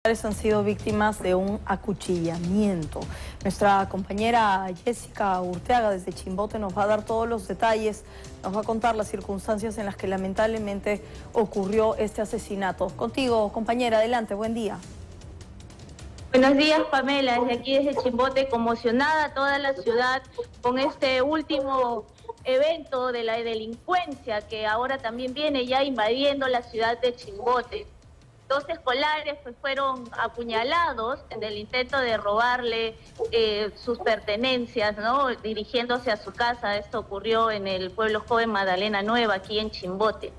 Han sido víctimas de un acuchillamiento. Nuestra compañera Jessica Urteaga desde Chimbote nos va a dar todos los detalles, nos va a contar las circunstancias en las que lamentablemente ocurrió este asesinato. Contigo, compañera, adelante, buen día. Buenos días, Pamela, desde aquí desde Chimbote, conmocionada toda la ciudad con este último evento de la delincuencia que ahora también viene ya invadiendo la ciudad de Chimbote. 2 escolares fueron apuñalados en el intento de robarle sus pertenencias, ¿no? Dirigiéndose a su casa. Esto ocurrió en el pueblo joven Magdalena Nueva, aquí en Chimbote.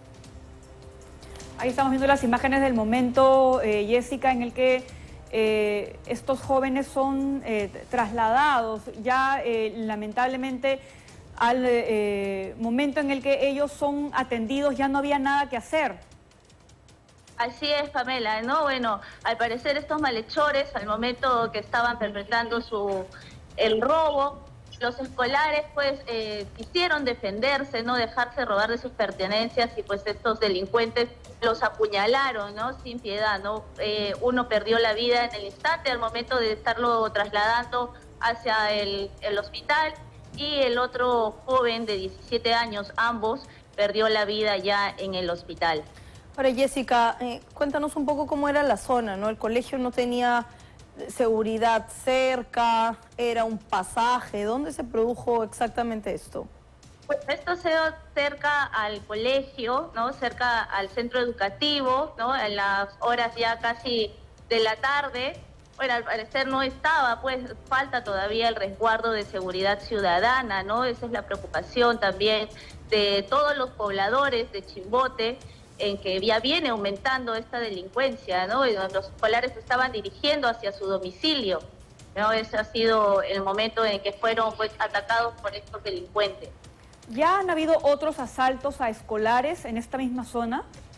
Ahí estamos viendo las imágenes del momento, Jessica, en el que estos jóvenes son trasladados ya lamentablemente al momento en el que ellos son atendidos. Ya no había nada que hacer. Así es, Pamela, ¿no? Bueno, al parecer estos malhechores, al momento que estaban perpetrando el robo, los escolares pues quisieron defenderse, no dejarse robar de sus pertenencias, y pues estos delincuentes los apuñalaron, ¿no? Sin piedad, ¿no? Uno perdió la vida en el instante al momento de estarlo trasladando hacia el hospital, y el otro joven de 17 años, ambos, perdió la vida ya en el hospital. Ahora, Jessica, cuéntanos un poco cómo era la zona, ¿no? El colegio no tenía seguridad cerca, era un pasaje. ¿Dónde se produjo exactamente esto? Pues esto se dio cerca al colegio, ¿no? Cerca al centro educativo, ¿no? En las horas ya casi de la tarde. Bueno, al parecer no estaba, pues falta todavía el resguardo de seguridad ciudadana, ¿no? Esa es la preocupación también de todos los pobladores de Chimbote, en que ya viene aumentando esta delincuencia, ¿no? Los escolares se estaban dirigiendo hacia su domicilio, ¿no? Ese ha sido el momento en que fueron pues atacados por estos delincuentes. ¿Ya han habido otros asaltos a escolares en esta misma zona?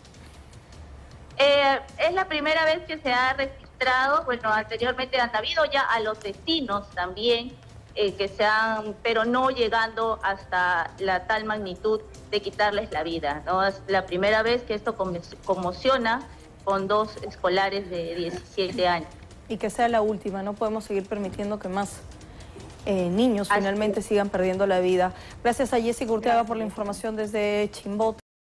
Es la primera vez que se ha registrado. Bueno, anteriormente han habido ya a los vecinos también, que se han, pero no llegando hasta la tal magnitud de quitarles la vida, ¿no? Es la primera vez que esto conmociona con 2 escolares de 17 años. Y que sea la última, no podemos seguir permitiendo que más niños finalmente sigan perdiendo la vida. Gracias a Jessica Urteaga por la información desde Chimbote.